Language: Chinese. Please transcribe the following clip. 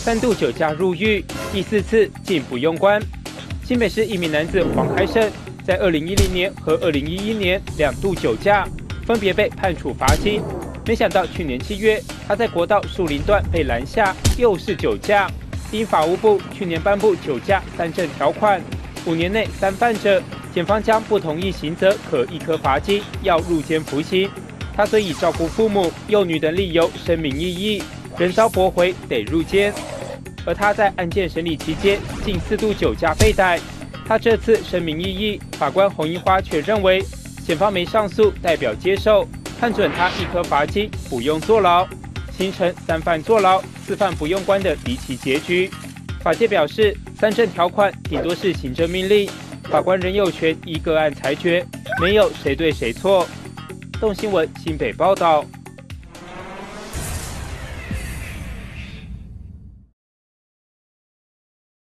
3度酒驾入狱，第4次竟不用关。新北市一名男子黄开胜，在2010年和2011年2度酒驾，分别被判处罚金。没想到去年7月，他在国道树林段被拦下，又是酒驾。因法务部去年颁布酒驾3证条款，5年内3犯者，检方将不同意刑责可1颗罚金，要入监服刑。他虽以照顾父母、幼女等理由声明异议，仍遭驳回，得入监。而他在案件审理期间，近4度酒驾被逮。他这次声明异议，法官洪一花却认为，检方没上诉，代表接受，判准他1颗罚金，不用坐牢，形成3犯坐牢、4犯不用关的离奇结局。法界表示，3证条款顶多是行政命令，法官仍有权依个案裁决，没有谁对谁错。动新闻新北报道。